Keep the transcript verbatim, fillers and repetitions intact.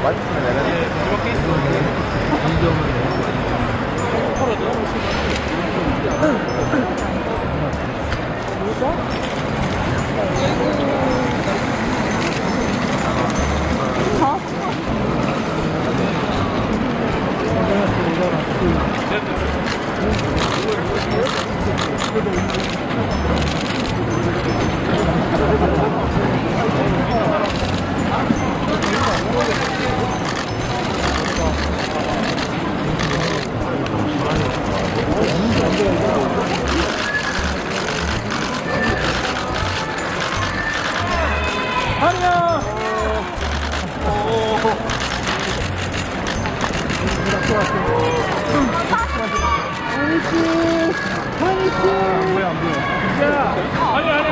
맛있으면 내가 이렇게 인정을 아니야. 하니씨, 하니씨. 뭐야 안 보여. 야, 아니 아니.